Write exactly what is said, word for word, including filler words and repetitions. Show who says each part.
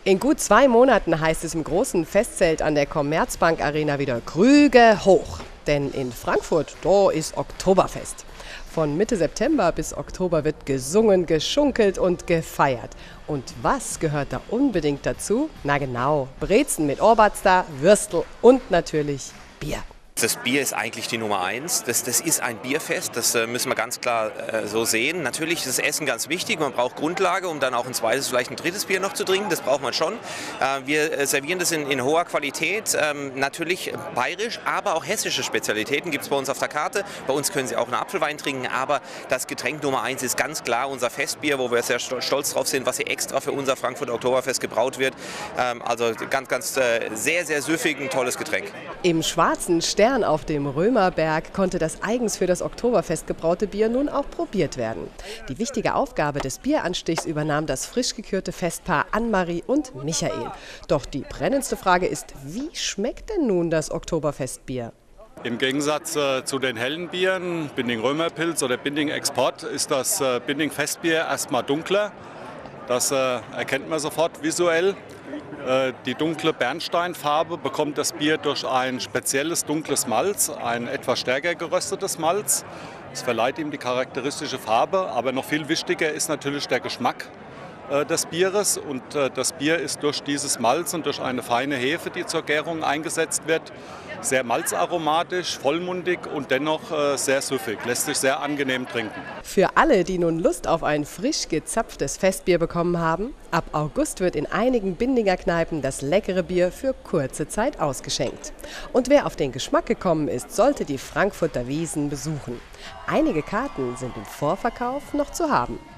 Speaker 1: In gut zwei Monaten heißt es im großen Festzelt an der Commerzbank Arena wieder Krüge hoch. Denn in Frankfurt, da ist Oktoberfest. Von Mitte September bis Oktober wird gesungen, geschunkelt und gefeiert. Und was gehört da unbedingt dazu? Na genau, Brezen mit Ohrbatzda, Würstel und natürlich Bier.
Speaker 2: Das Bier ist eigentlich die Nummer eins. Das, das ist ein Bierfest, das äh, müssen wir ganz klar äh, so sehen. Natürlich ist das Essen ganz wichtig, man braucht Grundlage, um dann auch ein zweites, vielleicht ein drittes Bier noch zu trinken, das braucht man schon. Äh, wir äh, servieren das in, in hoher Qualität, ähm, natürlich bayerisch, aber auch hessische Spezialitäten gibt es bei uns auf der Karte. Bei uns können Sie auch einen Apfelwein trinken, aber das Getränk Nummer eins ist ganz klar unser Festbier, wo wir sehr stolz drauf sind, was hier extra für unser Frankfurter Oktoberfest gebraut wird. Ähm, also ganz, ganz äh, sehr, sehr süffig, ein tolles Getränk.
Speaker 1: Im schwarzen Stern auf dem Römerberg konnte das eigens für das Oktoberfest gebraute Bier nun auch probiert werden. Die wichtige Aufgabe des Bieranstichs übernahm das frisch gekürte Festpaar Annemarie und Michael. Doch die brennendste Frage ist, wie schmeckt denn nun das Oktoberfestbier?
Speaker 3: Im Gegensatz äh, zu den hellen Bieren, Binding Römerpilz oder Binding Export, ist das äh, Binding Festbier erstmal dunkler. Das äh, erkennt man sofort visuell. Äh, die dunkle Bernsteinfarbe bekommt das Bier durch ein spezielles dunkles Malz, ein etwas stärker geröstetes Malz. Es verleiht ihm die charakteristische Farbe, aber noch viel wichtiger ist natürlich der Geschmack äh, des Bieres. Und äh, das Bier ist durch dieses Malz und durch eine feine Hefe, die zur Gärung eingesetzt wird, sehr malzaromatisch, vollmundig und dennoch äh, sehr süffig, lässt sich sehr angenehm trinken.
Speaker 1: Für alle, die nun Lust auf ein frisch gezapftes Festbier bekommen haben, ab August wird in einigen Bindinger Kneipen das leckere Bier für kurze Zeit ausgeschenkt. Und wer auf den Geschmack gekommen ist, sollte die Frankfurter Wiesn besuchen. Einige Karten sind im Vorverkauf noch zu haben.